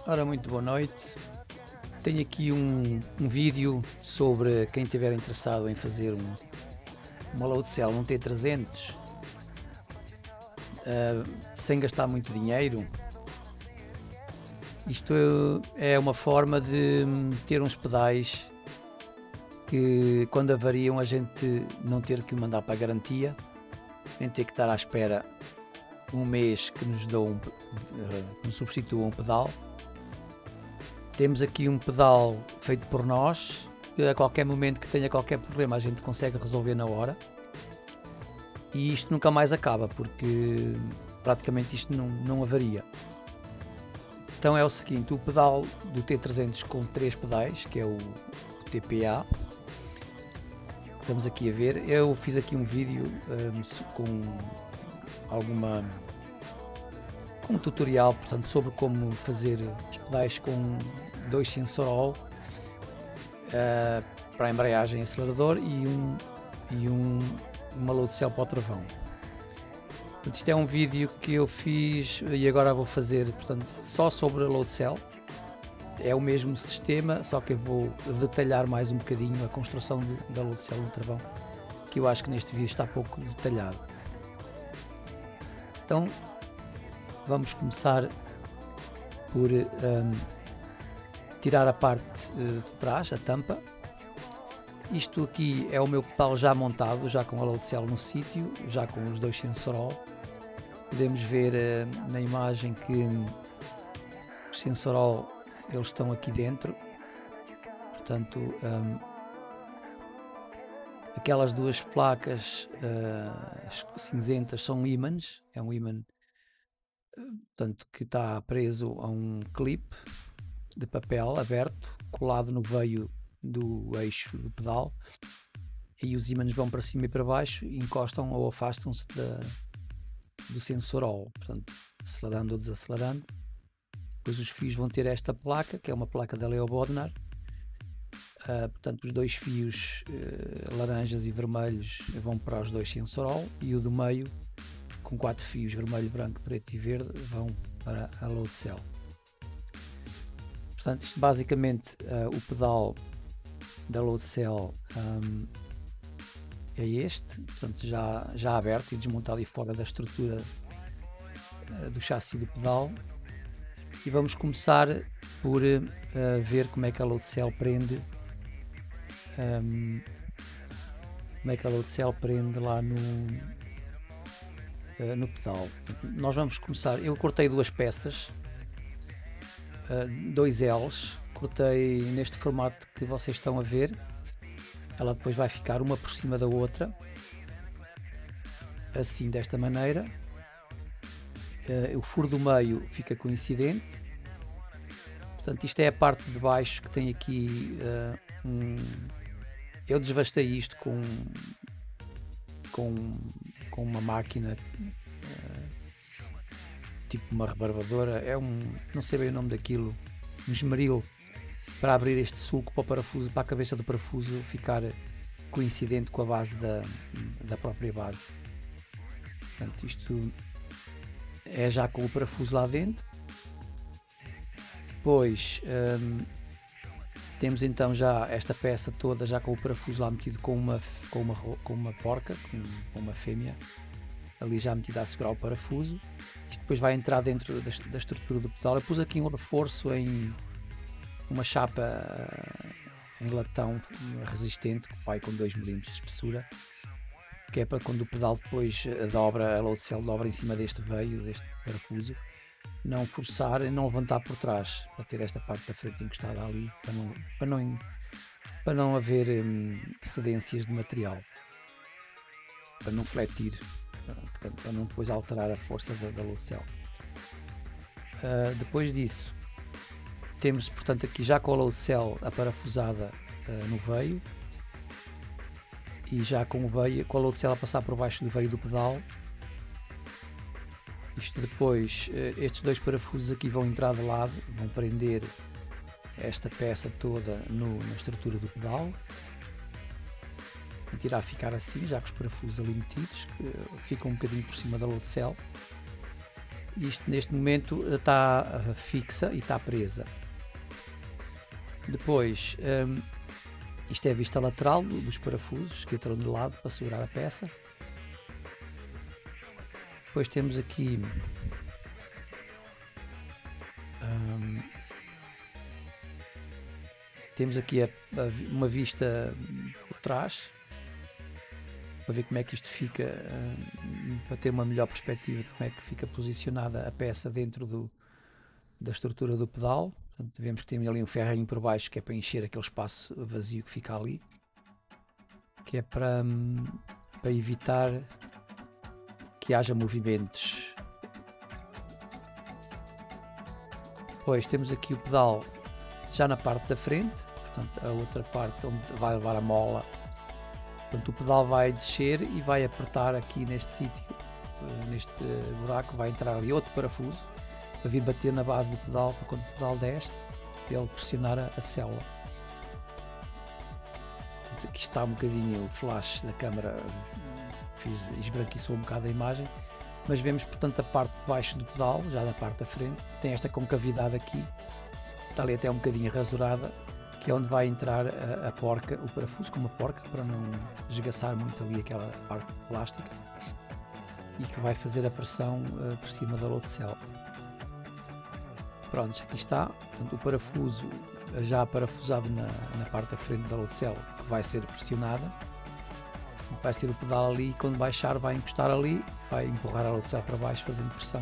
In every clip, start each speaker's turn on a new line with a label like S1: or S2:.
S1: Ora, muito boa noite. Tenho aqui um vídeo sobre quem estiver interessado em fazer uma load cell num T300 sem gastar muito dinheiro. Isto é uma forma de ter uns pedais que, quando avariam, a gente não ter que mandar para a garantia, nem ter que estar à espera um mês que nos substituam um pedal. Temos aqui um pedal feito por nós, que a qualquer momento que tenha qualquer problema a gente consegue resolver na hora. E isto nunca mais acaba, porque praticamente isto não avaria. Então é o seguinte, o pedal do T300 com 3 pedais, que é o TPA. Estamos aqui a ver, eu fiz aqui um vídeo com um tutorial, portanto, sobre como fazer os pedais com 2 Sensorol para a embreagem e acelerador e uma load cell para o travão. Portanto, isto é um vídeo que eu fiz e agora vou fazer, portanto, só sobre a load cell. É o mesmo sistema, só que eu vou detalhar mais um bocadinho a construção da load cell no travão, que eu acho que neste vídeo está pouco detalhado. Então vamos começar por tirar a parte de trás, a tampa. Isto aqui é o meu pedal já montado, já com a load cell no sítio, já com os 2 Sensorol. Podemos ver na imagem que os Sensorol eles estão aqui dentro. Portanto, aquelas duas placas cinzentas são ímãs, é um ímã, portanto, que está preso a um clipe de papel aberto, colado no veio do eixo do pedal, e os ímãs vão para cima e para baixo e encostam ou afastam-se do Sensorol, portanto, acelerando ou desacelerando. Depois os fios vão ter esta placa, que é uma placa da Leo Bodnar. Portanto, os 2 fios laranjas e vermelhos vão para os 2 Sensorol, e o do meio, com 4 fios vermelho, branco, preto e verde, vão para a load cell. Portanto, isto basicamente o pedal da load cell é este, portanto, já aberto e desmontado e fora da estrutura do chassi do pedal. E vamos começar por ver como é que a load cell prende, lá no pedal. Nós vamos começar, eu cortei 2 peças, 2 L's, cortei neste formato que vocês estão a ver. Ela depois vai ficar uma por cima da outra, assim, desta maneira. O furo do meio fica coincidente. Portanto, isto é a parte de baixo que tem aqui eu desvastei isto com uma máquina tipo uma rebarbadora, não sei bem o nome daquilo, um esmeril, para abrir este sulco para o parafuso, para a cabeça do parafuso ficar coincidente com a base da própria base. Portanto, isto é já com o parafuso lá dentro. Depois temos então já esta peça toda já com o parafuso lá metido com uma porca, com uma fêmea ali já metida a segurar o parafuso. Isto depois vai entrar dentro da estrutura do pedal. Eu pus aqui um reforço em uma chapa em latão resistente, que vai com 2 mm de espessura, que é para quando o pedal depois dobra, a load cell dobra em cima deste veio, deste parafuso, não forçar e não levantar por trás, para ter esta parte da frente encostada ali, para não haver cedências de material, para não fletir, para não depois alterar a força da load cell. Depois disso temos, portanto, aqui já com a load cell aparafusada no veio, e já com a load cell a passar por baixo do veio do pedal. Isto depois, estes 2 parafusos aqui vão entrar de lado, vão prender esta peça toda na estrutura do pedal. Irá ficar assim, já com os parafusos ali metidos, que ficam um bocadinho por cima da load cell. Isto neste momento está fixa e está presa. Depois, isto é a vista lateral dos parafusos que entram de lado para segurar a peça. Depois temos aqui uma vista por trás, para ver como é que isto fica, para ter uma melhor perspectiva de como é que fica posicionada a peça dentro da estrutura do pedal. Portanto, vemos que tem ali um ferrinho por baixo, que é para encher aquele espaço vazio que fica ali, que é para evitar que haja movimentos. Depois temos aqui o pedal já na parte da frente, portanto a outra parte onde vai levar a mola. Portanto, o pedal vai descer e vai apertar aqui neste sítio, neste buraco, vai entrar ali outro parafuso para vir bater na base do pedal, para quando o pedal desce, ele pressionar a célula. Portanto, aqui está um bocadinho o flash da câmera, esbranquiçou um bocado a imagem, mas vemos, portanto, a parte de baixo do pedal, já da parte da frente, tem esta concavidade aqui, está ali até um bocadinho rasurada, que é onde vai entrar a porca, o parafuso com uma porca, para não desgaçar muito ali aquela parte plástica, e que vai fazer a pressão por cima da load cell. Pronto, aqui está, portanto, o parafuso já parafusado na parte da frente da load cell, que vai ser pressionada, vai ser o pedal ali, e quando baixar vai encostar ali, vai empurrar a load cell para baixo fazendo pressão.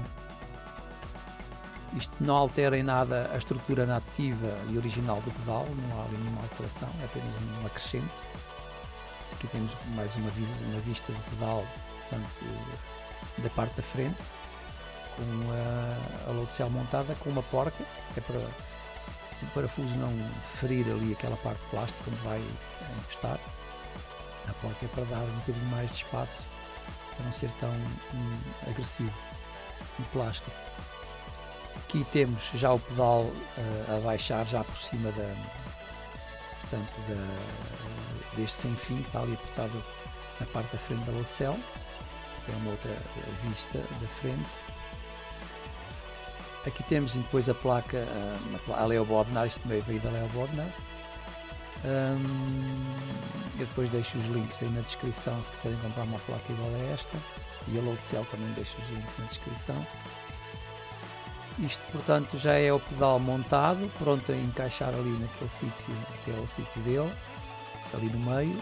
S1: Isto não altera em nada a estrutura nativa e original do pedal, não há ali nenhuma alteração, é apenas um acrescente. Aqui temos mais uma vista do pedal, portanto, da parte da frente, com a load cell montada com uma porca, que é para o parafuso não ferir ali aquela parte plástica onde vai encostar. A porca é para dar um bocadinho mais de espaço, para não ser tão agressivo no plástico. Aqui temos já o pedal a baixar já por cima deste sem fim, que está ali apertado na parte da frente da load cell. Tem uma outra vista da frente. Aqui temos depois a placa, a Leo Bodnar, isto também veio da Leo Bodnar. Eu depois deixo os links aí na descrição se quiserem comprar uma placa igual a esta, e a load cell também deixo os links na descrição. Isto, portanto, já é o pedal montado, pronto a encaixar ali naquele sítio, que é o sítio dele, ali no meio.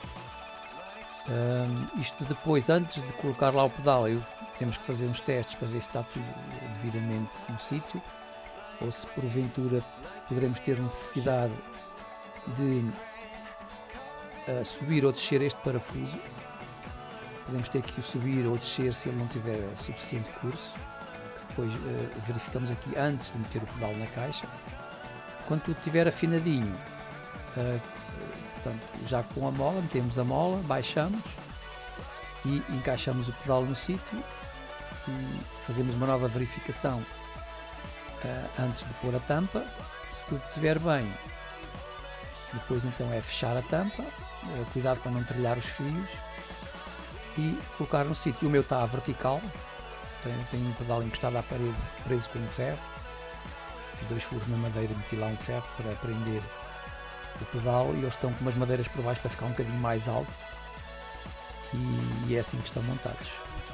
S1: Isto depois, antes de colocar lá o pedal, temos que fazer uns testes para ver se está tudo devidamente no sítio, ou se porventura poderemos ter necessidade de subir ou descer este parafuso. Podemos ter que o subir ou descer se ele não tiver suficiente curso. Depois verificamos aqui antes de meter o pedal na caixa. Quando tudo estiver afinadinho, portanto, já com a mola, metemos a mola, baixamos e encaixamos o pedal no sítio e fazemos uma nova verificação antes de pôr a tampa. Se tudo estiver bem, depois então é fechar a tampa, cuidado para não trilhar os fios e colocar no sítio. O meu está vertical, tenho um pedal encostado à parede preso com um ferro, fiz 2 furos na madeira, meti lá um ferro para prender o pedal e eles estão com umas madeiras por baixo para ficar um bocadinho mais alto, e é assim que estão montados.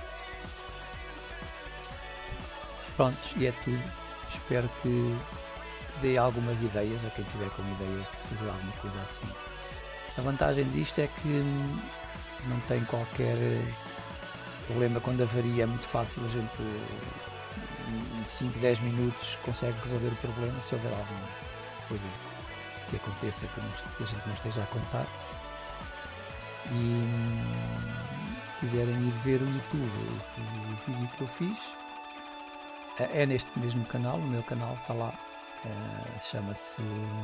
S1: Prontos, e é tudo. Espero que dê algumas ideias a quem tiver com ideias de fazer alguma coisa assim. A vantagem disto é que não tem qualquer problema. Quando avaria é muito fácil, a gente em 5, 10 minutos consegue resolver o problema, se houver alguma coisa que aconteça que a gente não esteja a contar. E se quiserem ir ver no YouTube o vídeo que eu fiz, é neste mesmo canal, o meu canal está lá, chama-se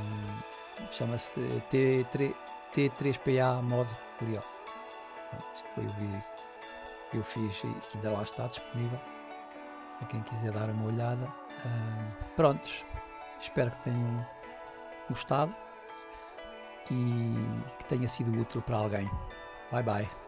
S1: T3PA Mod Tutorial. Este foi o vídeo que eu fiz e que ainda lá está disponível para quem quiser dar uma olhada. Prontos, espero que tenham gostado e que tenha sido útil para alguém. Bye bye.